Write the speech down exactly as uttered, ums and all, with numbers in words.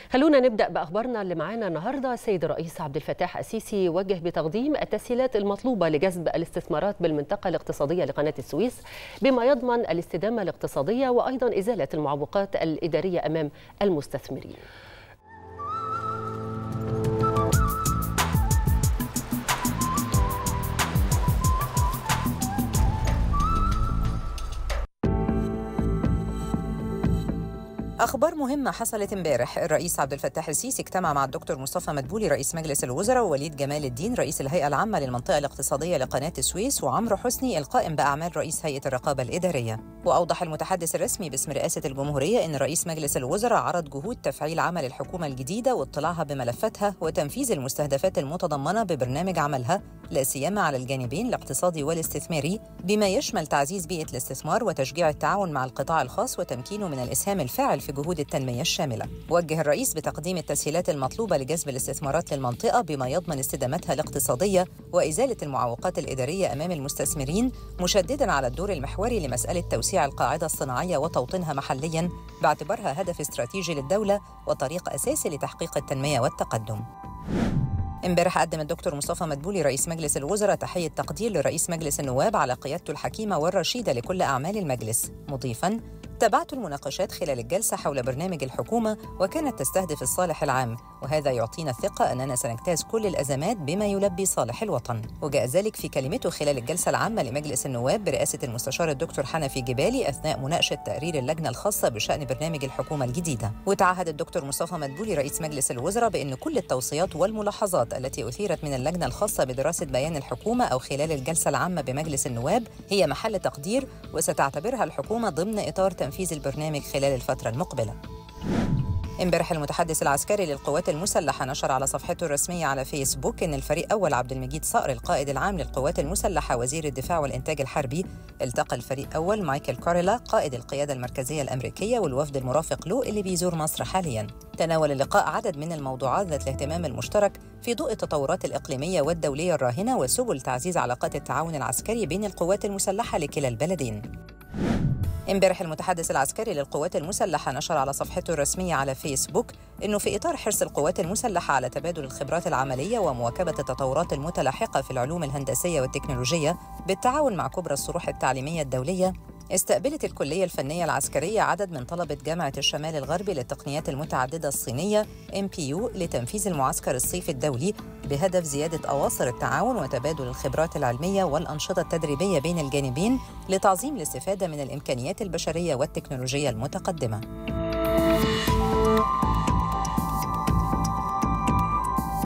خلونا نبدأ بأخبارنا اللي معانا النهاردة. السيد الرئيس عبد الفتاح السيسي وجه بتقديم التسهيلات المطلوبة لجذب الاستثمارات بالمنطقة الاقتصادية لقناة السويس بما يضمن الاستدامة الاقتصادية وأيضا إزالة المعوقات الإدارية أمام المستثمرين. أخبار مهمة حصلت امبارح. الرئيس عبد الفتاح السيسي اجتمع مع الدكتور مصطفى مدبولي رئيس مجلس الوزراء ووليد جمال الدين رئيس الهيئة العامة للمنطقة الاقتصادية لقناة السويس وعمرو حسني القائم بأعمال رئيس هيئة الرقابة الإدارية. وأوضح المتحدث الرسمي باسم رئاسة الجمهورية أن رئيس مجلس الوزراء عرض جهود تفعيل عمل الحكومة الجديدة واطلاعها بملفاتها وتنفيذ المستهدفات المتضمنة ببرنامج عملها لا سيما على الجانبين الاقتصادي والاستثماري بما يشمل تعزيز بيئة الاستثمار وتشجيع التعاون مع القطاع الخاص وتمكينه من الإسهام الفاعل في جهود التنمية الشاملة. وجه الرئيس بتقديم التسهيلات المطلوبة لجذب الاستثمارات للمنطقة بما يضمن استدامتها الاقتصادية وإزالة المعوقات الإدارية أمام المستثمرين، مشدداً على الدور المحوري لمسألة توسيع القاعدة الصناعية وتوطينها محلياً باعتبارها هدف استراتيجي للدولة وطريق أساسي لتحقيق التنمية والتقدم. امبارح قدم الدكتور مصطفى مدبولي رئيس مجلس الوزراء تحية تقدير لرئيس مجلس النواب على قيادته الحكيمة والرشيدة لكل أعمال المجلس، مضيفاً: تابعت المناقشات خلال الجلسة حول برنامج الحكومة وكانت تستهدف الصالح العام، وهذا يعطينا الثقة أننا سنجتاز كل الأزمات بما يلبي صالح الوطن. وجاء ذلك في كلمته خلال الجلسة العامة لمجلس النواب برئاسة المستشار الدكتور حنفي جبالي أثناء مناقشة تقرير اللجنة الخاصة بشأن برنامج الحكومة الجديدة. وتعهد الدكتور مصطفى مدبولي رئيس مجلس الوزراء بأن كل التوصيات والملاحظات التي أثيرت من اللجنة الخاصة بدراسة بيان الحكومة أو خلال الجلسة العامة بمجلس النواب هي محل تقدير وستعتبرها الحكومة ضمن إطار تنفيذ البرنامج خلال الفترة المقبلة. امبارح المتحدث العسكري للقوات المسلحة نشر على صفحته الرسمية على فيسبوك أن الفريق أول عبد المجيد صقر القائد العام للقوات المسلحة وزير الدفاع والإنتاج الحربي التقى الفريق أول مايكل كاريلا قائد القيادة المركزية الأمريكية والوفد المرافق له اللي بيزور مصر حالياً. تناول اللقاء عدد من الموضوعات ذات الاهتمام المشترك في ضوء التطورات الإقليمية والدولية الراهنة وسبل تعزيز علاقات التعاون العسكري بين القوات المسلحة لكلا البلدين. امبارح المتحدث العسكري للقوات المسلحة نشر على صفحته الرسمية على فيسبوك إنه في إطار حرص القوات المسلحة على تبادل الخبرات العملية ومواكبة التطورات المتلاحقة في العلوم الهندسية والتكنولوجية بالتعاون مع كبرى الصروح التعليمية الدولية، استقبلت الكلية الفنية العسكرية عدد من طلبة جامعة الشمال الغربي للتقنيات المتعددة الصينية إم بي يو لتنفيذ المعسكر الصيفي الدولي بهدف زيادة أواصر التعاون وتبادل الخبرات العلمية والأنشطة التدريبية بين الجانبين لتعظيم الاستفادة من الإمكانيات البشرية والتكنولوجية المتقدمة.